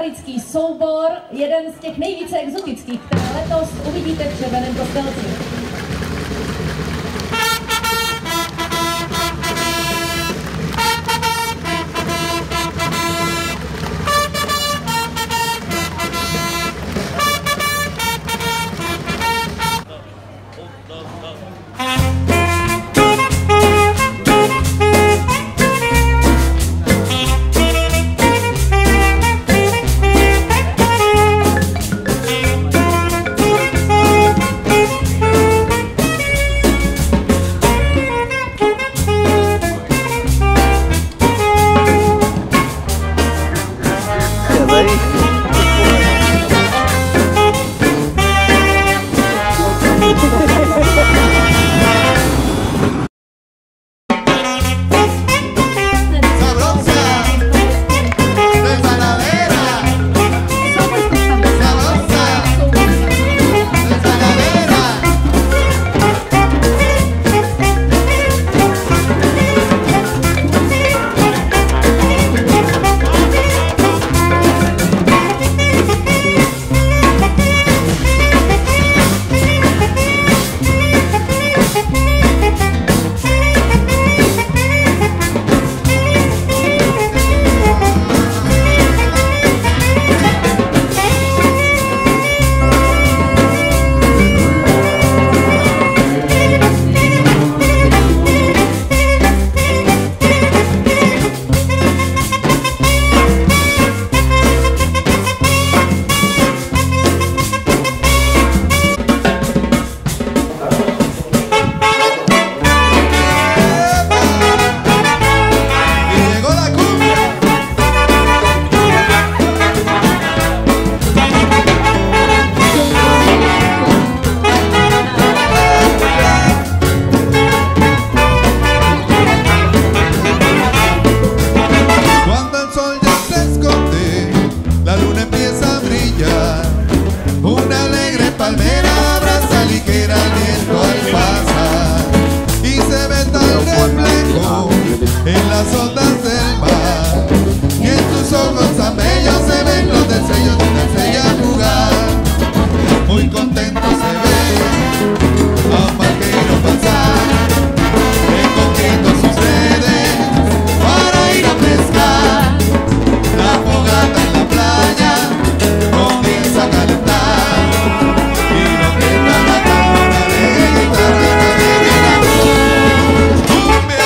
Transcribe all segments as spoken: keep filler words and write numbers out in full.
botanický soubor, jeden z těch nejvíce exotických, které letos uvidíte v Červeném Kostelci. En las ondas del mar, y en tus ojos tan bellos se ven los destellos de una estrella fugaz. Muy contento se ve a un barquero pasar, recogiendo sus redes para ir a pescar. La fogata en la playa comienza a calentar, y no queda la calma de guitarra de la voz. ¡Cumbia!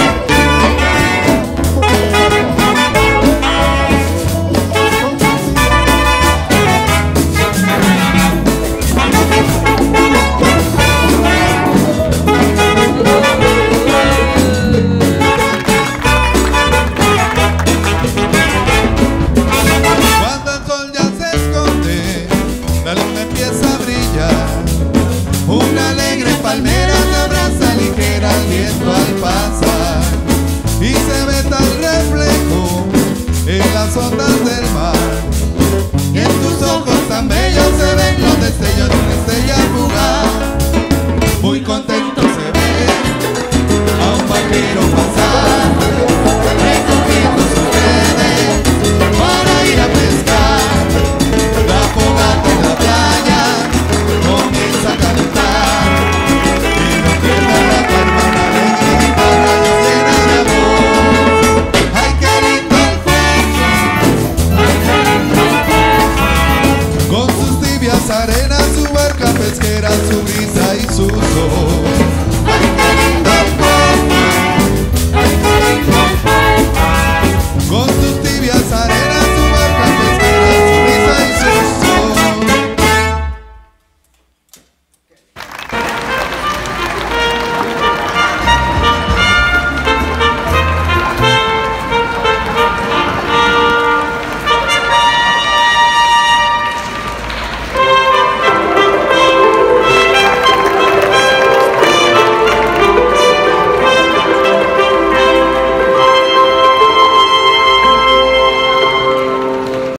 Una alegre palmera te abraza ligera al viento al pasar, y se ve tal reflejo en las ondas del mar, y en tus ojos tan bellos se ven los destellos de una estrella fugaz. Muy contento se ve a un vaquero pasar.